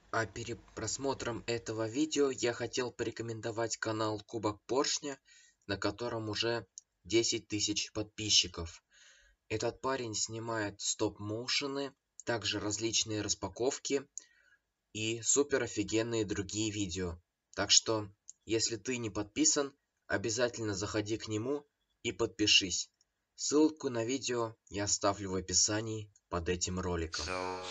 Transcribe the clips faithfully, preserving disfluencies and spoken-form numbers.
А перед просмотром этого видео я хотел порекомендовать канал Кубок Поршня, на котором уже десять тысяч подписчиков. Этот парень снимает стоп-моушены, также различные распаковки и супер офигенные другие видео. Так что, если ты не подписан, обязательно заходи к нему и подпишись. Ссылку на видео я оставлю в описании под этим роликом.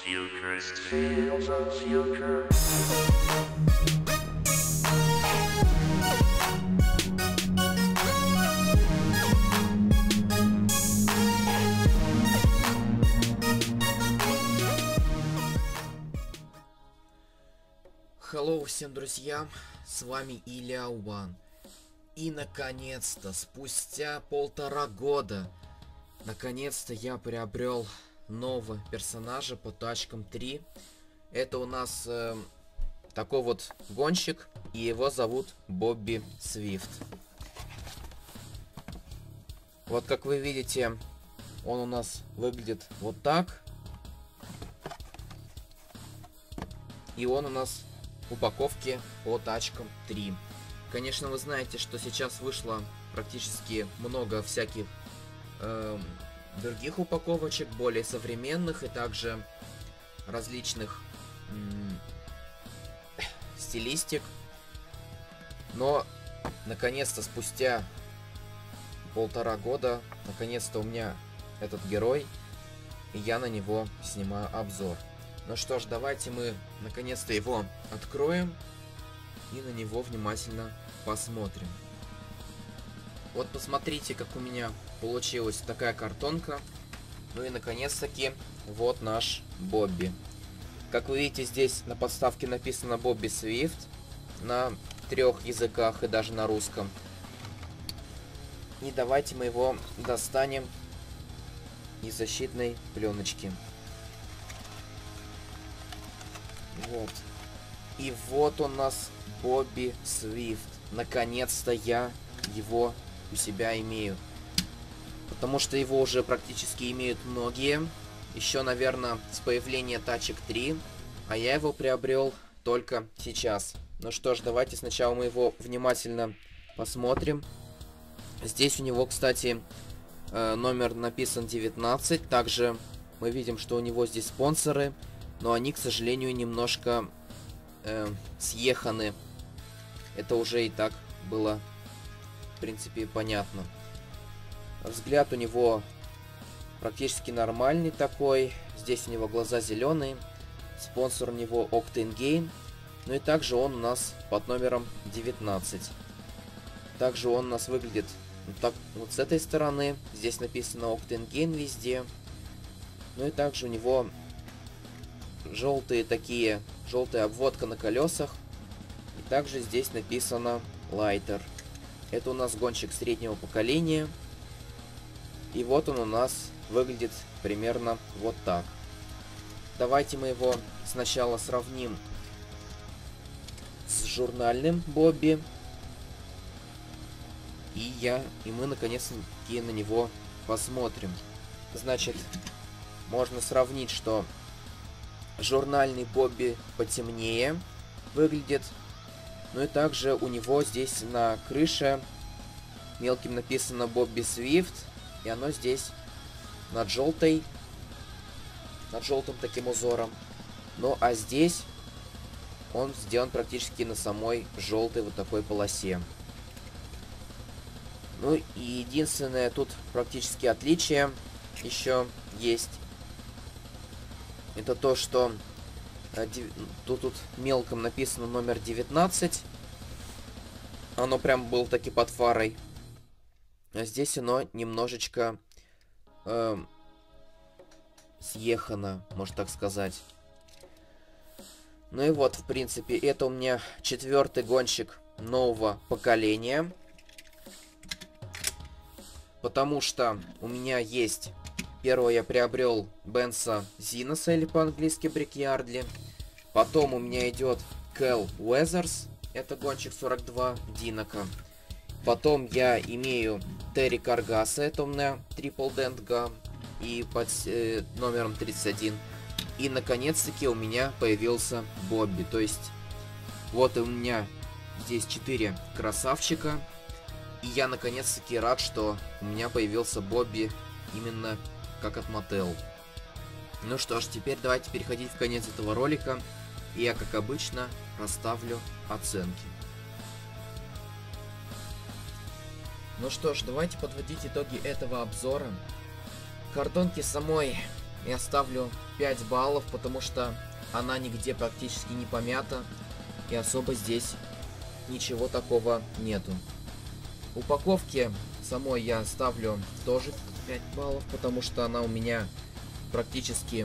Hello всем друзьям, с вами Илья Уан. И наконец-то, спустя полтора года, наконец-то я приобрел нового персонажа по тачкам три. Это у нас э, такой вот гонщик, и его зовут Бобби Свифт. Вот как вы видите, он у нас выглядит вот так. И он у нас упаковки по тачкам три. Конечно, вы знаете, что сейчас вышло практически много всяких э, других упаковочек, более современных, и также различных э, стилистик. Но, наконец-то, спустя полтора года, наконец-то у меня этот герой, и я на него снимаю обзор. Ну что ж, давайте мы наконец-то его откроем и на него внимательно посмотрим. Вот посмотрите, как у меня получилась такая картонка. Ну и наконец-таки вот наш Бобби. Как вы видите, здесь на подставке написано Бобби Свифт на трех языках и даже на русском. И давайте мы его достанем из защитной пленочки. Вот. И вот он у нас, Бобби Свифт. Наконец-то я его у себя имею. Потому что его уже практически имеют многие. Еще, наверное, с появления тачек три. А я его приобрел только сейчас. Ну что ж, давайте сначала мы его внимательно посмотрим. Здесь у него, кстати, номер написан девятнадцать. Также мы видим, что у него здесь спонсоры. Но они, к сожалению, немножко э, съеханы. Это уже и так было, в принципе, понятно. Взгляд у него практически нормальный такой. Здесь у него глаза зеленые. Спонсор у него Octane Game. Ну и также он у нас под номером девятнадцать. Также он у нас выглядит вот так вот с этой стороны. Здесь написано Octane Game везде. Ну и также у него желтые такие, желтая обводка на колесах. И также здесь написано Lighter. Это у нас гонщик среднего поколения. И вот он у нас выглядит примерно вот так. Давайте мы его сначала сравним с журнальным Бобби. И я, и мы наконец-таки на него посмотрим. Значит, можно сравнить, что журнальный Бобби потемнее выглядит. Ну и также у него здесь на крыше мелким написано Бобби Свифт. И оно здесь над желтой, над желтым таким узором. Ну а здесь он сделан практически на самой желтой вот такой полосе. Ну и единственное тут практически отличие еще есть. Это то, что э, тут, тут мелком написано номер девятнадцать. Оно прям было таки под фарой. А здесь оно немножечко э, съехано, можно так сказать. Ну и вот, в принципе, это у меня четвертый гонщик нового поколения. Потому что у меня есть... Первого я приобрел Бенса Зиноса, или по-английски Брикьярдли. Потом у меня идет Кэл Уэзерс, это гонщик сорок два Динока. Потом я имею Терри Каргаса, это у меня Трипл Дент Гам, и под э, номером тридцать один. И наконец-таки у меня появился Бобби. То есть вот у меня здесь четыре красавчика. И я наконец-таки рад, что у меня появился Бобби именно как от Mattel. Ну что ж, теперь давайте переходить в конец этого ролика. И я, как обычно, расставлю оценки. Ну что ж, давайте подводить итоги этого обзора. Картонке самой я ставлю пять баллов, потому что она нигде практически не помята. И особо здесь ничего такого нету. Упаковке самой я ставлю тоже пять баллов, потому что она у меня практически...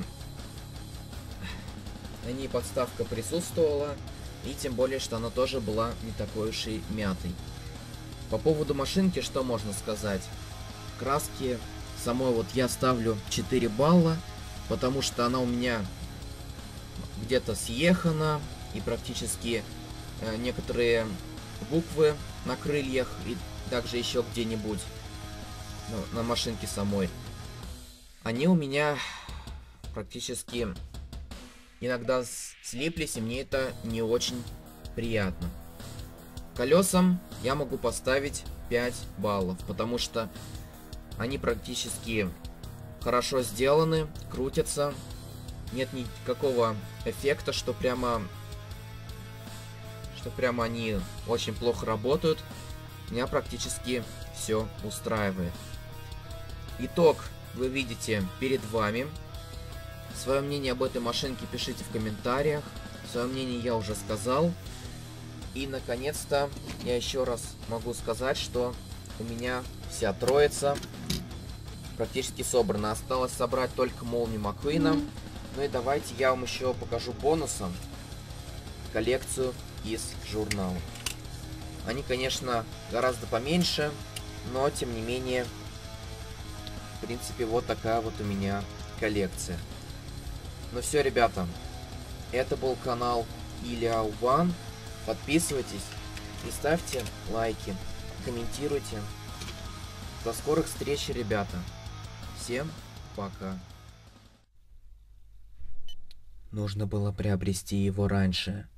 На ней подставка присутствовала, и тем более, что она тоже была не такой уж и мятой. По поводу машинки, что можно сказать? Краски самой вот я ставлю четыре балла, потому что она у меня где-то съехана, и практически э, некоторые буквы на крыльях, и также еще где-нибудь ну, на машинке самой, они у меня практически... иногда слиплись, и мне это не очень приятно. Колесам я могу поставить пять баллов, потому что они практически хорошо сделаны, крутятся. Нет никакого эффекта, что прямо, что прямо они очень плохо работают. Меня практически все устраивает. Итог вы видите перед вами. Свое мнение об этой машинке пишите в комментариях. Свое мнение я уже сказал. И, наконец-то, я еще раз могу сказать, что у меня вся троица практически собрана. Осталось собрать только Молнию Маккуина. Ну и давайте я вам еще покажу бонусом коллекцию из журнала. Они, конечно, гораздо поменьше, но, тем не менее, в принципе, вот такая вот у меня коллекция. Ну все, ребята, это был канал Илья One. Подписывайтесь и ставьте лайки, комментируйте. До скорых встреч, ребята. Всем пока. Нужно было приобрести его раньше.